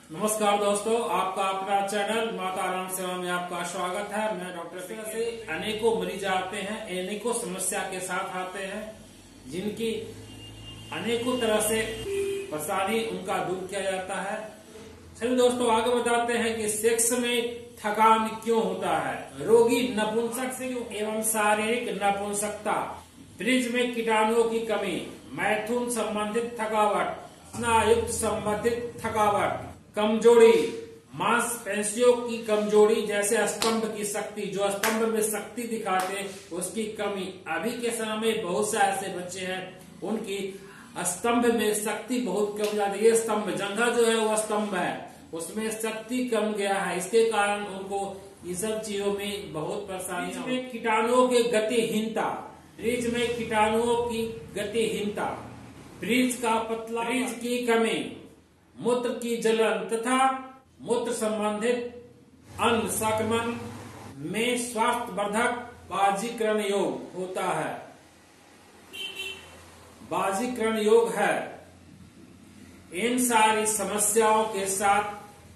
नमस्कार दोस्तों, आपका अपना चैनल माता राम सेवा में आपका स्वागत है। मैं डॉक्टर से अनेकों मरीज आते हैं, अनेकों समस्या के साथ आते हैं, जिनकी अनेकों तरह से परेशानी उनका दूर किया जाता है। चलिए दोस्तों, आगे बताते हैं कि सेक्स में थकान क्यों होता है, रोगी नपुंसक से एवं शारीरिक नपुंसकता, ब्रिज में कीटाणुओं की कमी, मैथुन संबंधित थकावट, स्नायुक्त संबंधित थकावट, कमजोरी, मांसपेशियों की कमजोरी, जैसे स्तंभ की शक्ति, जो स्तंभ में शक्ति दिखाते हैं उसकी कमी। अभी के समय में बहुत से ऐसे बच्चे हैं उनकी स्तंभ में शक्ति बहुत कम जाती है। ये स्तंभ जंघा जो है वो स्तंभ है, उसमें शक्ति कम गया है, इसके कारण उनको इन सब चीजों में बहुत परेशानी है। कीटाणुओं की गतिहीनता, ब्रिज में कीटाणुओं की गतिहीनता, ब्रिज का पतला, ब्रिज की कमी, मूत्र की जलन तथा मूत्र संबंधित अन्न संक्रमण में स्वास्थ्यवर्धक बाजीकरण योग होता है। बाजीकरण योग है। इन सारी समस्याओं के साथ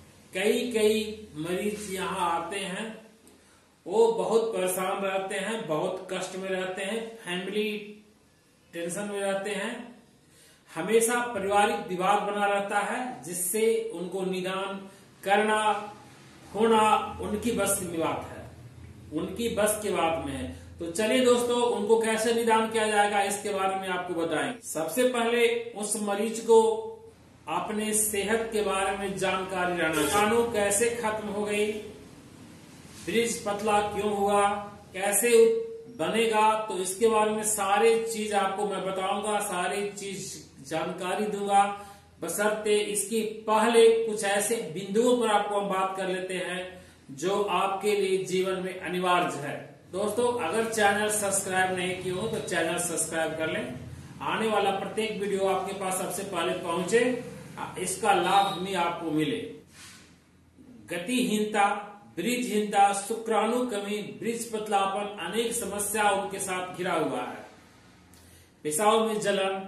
कई मरीज यहाँ आते हैं, वो बहुत परेशान रहते हैं, बहुत कष्ट में रहते हैं, फैमिली टेंशन में रहते हैं, हमेशा पारिवारिक विवाद बना रहता है, जिससे उनको निदान करना होना उनकी बस की बात है, उनकी बस की बात में है। तो चलिए दोस्तों, उनको कैसे निदान किया जाएगा इसके बारे में आपको बताएंगे। सबसे पहले उस मरीज को अपने सेहत के बारे में जानकारी रहना, कीटाणु कैसे खत्म हो गई, ब्रिज पतला क्यों हुआ, कैसे बनेगा, तो इसके बारे में सारी चीज आपको मैं बताऊंगा, सारी चीज जानकारी दूंगा। बशर्ते इसकी पहले कुछ ऐसे बिंदुओं पर आपको हम बात कर लेते हैं जो आपके लिए जीवन में अनिवार्य है। दोस्तों, अगर चैनल सब्सक्राइब नहीं किया हो तो चैनल सब्सक्राइब कर लें, आने वाला प्रत्येक वीडियो आपके पास सबसे पहले पहुंचे, इसका लाभ भी आपको मिले। गतिहीनता, ब्रिजहीनता, शुक्राणु कमी, ब्रिज पतलापन, अनेक समस्या उनके साथ घिरा हुआ है। पेशाब में जलन,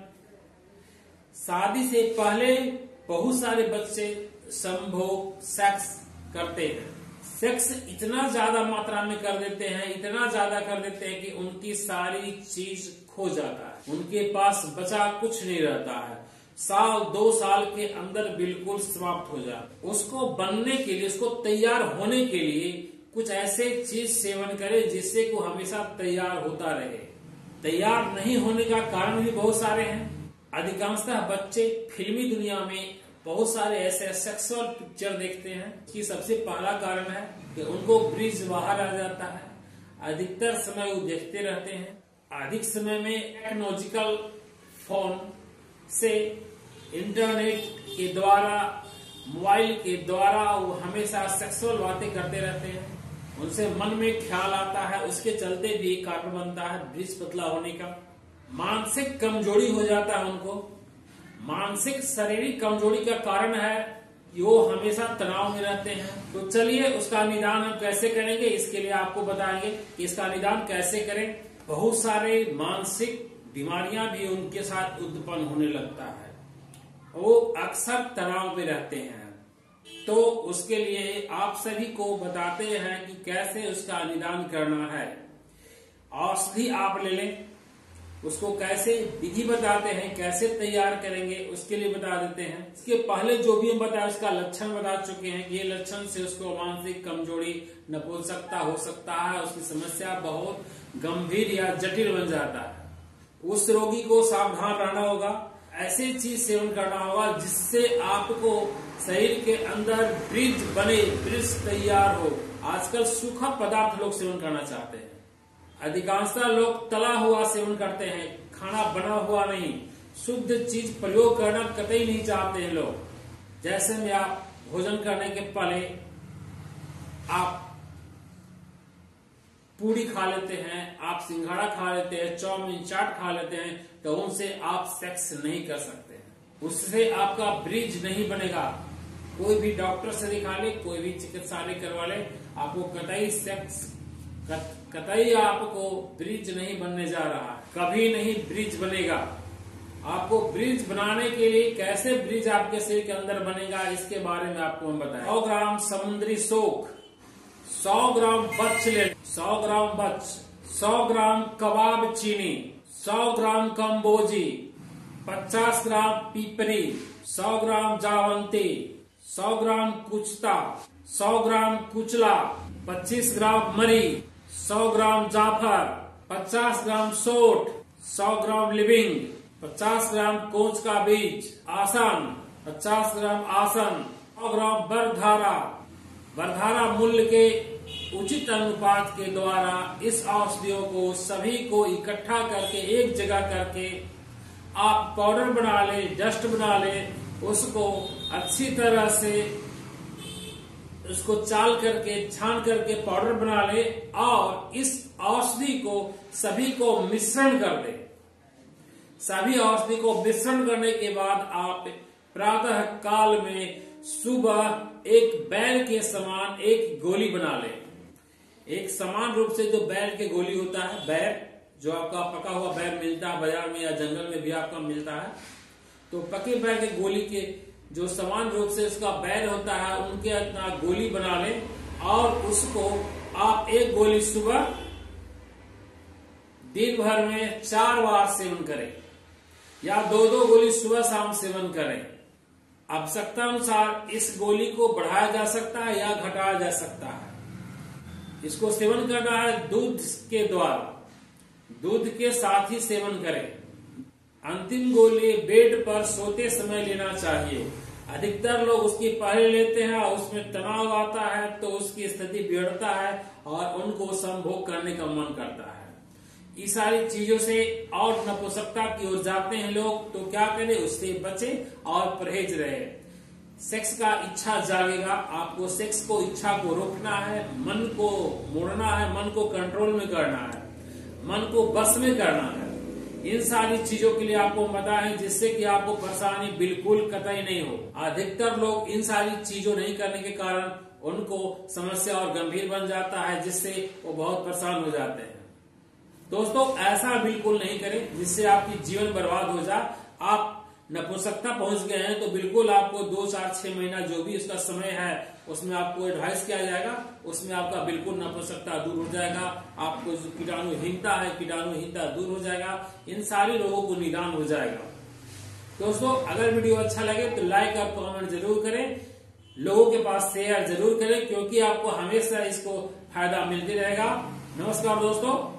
शादी से पहले बहुत सारे बच्चे संभोग सेक्स करते हैं, सेक्स इतना ज्यादा मात्रा में कर देते हैं, इतना ज्यादा कर देते हैं कि उनकी सारी चीज खो जाता है, उनके पास बचा कुछ नहीं रहता है, साल 2 साल के अंदर बिल्कुल समाप्त हो जाता। उसको बनने के लिए, उसको तैयार होने के लिए कुछ ऐसे चीज सेवन करे जिससे को हमेशा तैयार होता रहे। तैयार नहीं होने का कारण भी बहुत सारे हैं। अधिकांशतः बच्चे फिल्मी दुनिया में बहुत सारे ऐसे सेक्सुअल पिक्चर देखते हैं, कि सबसे पहला कारण है कि उनको ब्रिज बाहर आ जाता है। अधिकतर समय वो देखते रहते हैं। अधिक समय में टेक्नोलॉजिकल फोन से, इंटरनेट के द्वारा, मोबाइल के द्वारा वो हमेशा सेक्सुअल बातें करते रहते हैं, उनसे मन में ख्याल आता है, उसके चलते भी कारण बनता है ब्रिज पतला होने का। मानसिक कमजोरी हो जाता है उनको। मानसिक शारीरिक कमजोरी का कारण है कि वो हमेशा तनाव में रहते हैं। तो चलिए उसका निदान हम कैसे करेंगे, इसके लिए आपको बताएंगे कि इसका निदान कैसे करें। बहुत सारे मानसिक बीमारियां भी उनके साथ उत्पन्न होने लगता है, वो अक्सर तनाव में रहते हैं। तो उसके लिए आप सभी को बताते हैं कि कैसे उसका निदान करना है। औषधि आप ले लें, उसको कैसे विधि बताते हैं, कैसे तैयार करेंगे उसके लिए बता देते हैं। इसके पहले जो भी हम बताया उसका लक्षण बता चुके हैं कि ये लक्षण से उसको मानसिक कमजोरी, नपुंसकता हो सकता है, उसकी समस्या बहुत गंभीर या जटिल बन जाता है। उस रोगी को सावधान रहना होगा, ऐसी चीज सेवन करना होगा जिससे आपको शरीर के अंदर ब्रिज बने, ब्रिज तैयार हो। आजकल सूखा पदार्थ लोग सेवन करना चाहते हैं। अधिकांशतः लोग तला हुआ सेवन करते हैं, खाना बना हुआ नहीं, शुद्ध चीज प्रयोग करना कतई नहीं चाहते हैं लोग। जैसे में आप भोजन करने के पहले आप पूरी खा लेते हैं, आप सिंघाड़ा खा लेते हैं, चाउमीन चाट खा लेते हैं, तो उनसे आप सेक्स नहीं कर सकते हैं, उससे आपका ब्रिज नहीं बनेगा। कोई भी डॉक्टर से दिखा ले, कोई भी चिकित्सालय करवा ले, आपको कतई सेक्स, कतई आपको ब्रिज नहीं बनने जा रहा है, कभी नहीं ब्रिज बनेगा। आपको ब्रिज बनाने के लिए कैसे ब्रिज आपके शरीर के अंदर बनेगा इसके बारे में आपको हम बताएं। 100 ग्राम समुद्री सोख, 100 ग्राम बच ले, 100 ग्राम बच, 100 ग्राम कबाब चीनी, 100 ग्राम कम्बोजी, 50 ग्राम पीपरी, 100 ग्राम जावंती, 100 ग्राम कुचता, 100 ग्राम कुचला, 25 ग्राम मरी, 100 ग्राम जाफर, 50 ग्राम सोठ, 100 ग्राम लिविंग, 50 ग्राम कोच का बीज, आसन 50 ग्राम आसन, 100 ग्राम बरधारा। बरधारा मूल्य के उचित अनुपात के द्वारा इस औषधियों को सभी को इकट्ठा करके एक जगह करके आप पाउडर बना ले, डस्ट बना ले, उसको अच्छी तरह से उसको चाल करके छान करके पाउडर बना ले और इस औषधि को सभी को मिश्रण कर दे। सभी औषधि को मिश्रण करने के बाद आप प्रातः काल में सुबह एक बैल के समान एक गोली बना ले। एक समान रूप से जो बैल के गोली होता है, बैर जो आपका पका हुआ बैर मिलता है बाजार में या जंगल में भी आपका मिलता है, तो पके बैर के गोली के जो समान रूप से उसका बैर होता है उनके इतना गोली बना ले और उसको आप एक गोली सुबह दिन भर में 4 बार सेवन करें या 2-2 गोली सुबह शाम सेवन करें। आवश्यकता अनुसार इस गोली को बढ़ाया जा सकता है या घटाया जा सकता है। इसको सेवन करना है दूध के द्वारा, दूध के साथ ही सेवन करें। अंतिम गोली बेड पर सोते समय लेना चाहिए। अधिकतर लोग उसकी पहले लेते हैं और उसमें तनाव आता है तो उसकी स्थिति बिगड़ता है और उनको संभोग करने का मन करता है। इस सारी चीजों से और नपुंसकता की ओर जाते हैं लोग, तो क्या करें, उससे बचे और परहेज रहे। सेक्स का इच्छा जागेगा, आपको सेक्स को इच्छा को रोकना है, मन को मोड़ना है, मन को कंट्रोल में करना है, मन को बस में करना है। इन सारी चीजों के लिए आपको बताएं जिससे कि आपको परेशानी बिल्कुल कतई नहीं हो। अधिकतर लोग इन सारी चीजों नहीं करने के कारण उनको समस्या और गंभीर बन जाता है, जिससे वो बहुत परेशान हो जाते हैं। दोस्तों, ऐसा बिल्कुल नहीं करें जिससे आपकी जीवन बर्बाद हो जाए। आप नपुंसकता पहुंच गए हैं तो बिल्कुल आपको 2, 4, 6 महीना जो भी उसका समय है उसमें आपको एडवाइस किया जाएगा, उसमें आपका बिल्कुल नपुंसकता दूर हो जाएगा। आपको जो कीटाणुहीनता है, कीटाणुहीनता दूर हो जाएगा। इन सारे लोगों को निदान हो जाएगा। दोस्तों, अगर वीडियो अच्छा लगे तो लाइक और कमेंट जरूर करें, लोगों के पास शेयर जरूर करें, क्योंकि आपको हमेशा इसको फायदा मिलते रहेगा। नमस्कार दोस्तों।